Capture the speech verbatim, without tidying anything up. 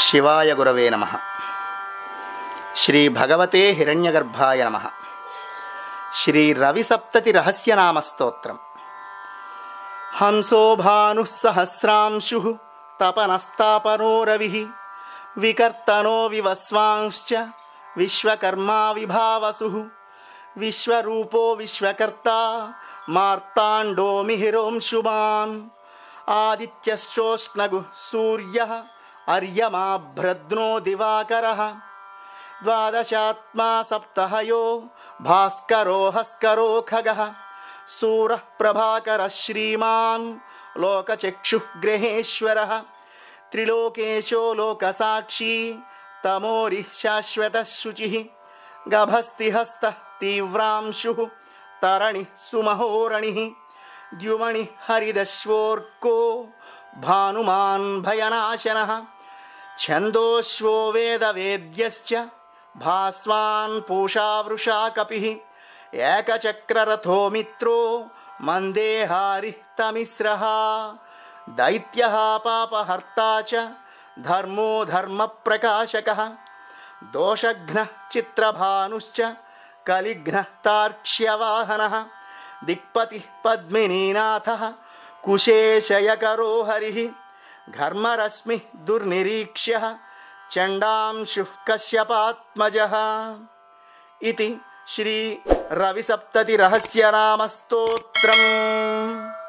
शिवाय गुरवे नमः। श्री भगवते हिरण्यगर्भाय नमः। श्री रविसप्तति रहस्य नाम स्तोत्रम्। हंसो भानुः सहस्रांशुः तपनस्तापनो रविः विकर्तनो विवस्वांश्च विश्वकर्मा विभावसुः विश्वरूपो विश्वकर्ता मार्ताण्डो मिहिरोंशुमान् आदित्यश्चोष्णगुः सूर्यः अर्यमा भ्रद्नो दिवाकरः द्वादशात्मा सप्तहयो भास्करो हस्करो खगः सूरः प्रभाकरः श्रीमान् लोकचक्षुः गृहेश्वरः त्रिलोकेशो लोकसाक्षी तमोरिः शाश्वतः शुचिः गभस्तिहस्तः तीव्रांशुः तरणिः सुमहोरणिः द्युमणिः हरिदश्वोर्को भानुमान् भयनाशनः छन्दोश्वो वेदवेद्यश्च भास्वान् पूषा वृषा कपिः एकचक्ररथो मित्रो मन्देहारिः तमिस्रः दैत्यः पापहर्ता च धर्मो धर्मप्रकाशकः दोषघ्नः चित्रभानुश्च कलिघ्नः तार्क्ष्यवाहनः दिक्पतिः पद्मिनीनाथः कुशेशयकरो हरिः घर्मरश्मिः दुर्निरीक्ष्यः चण्डांशुः कश्यपात्मजः। इति श्री रविसप्तति रहस्य नाम स्तोत्रम्।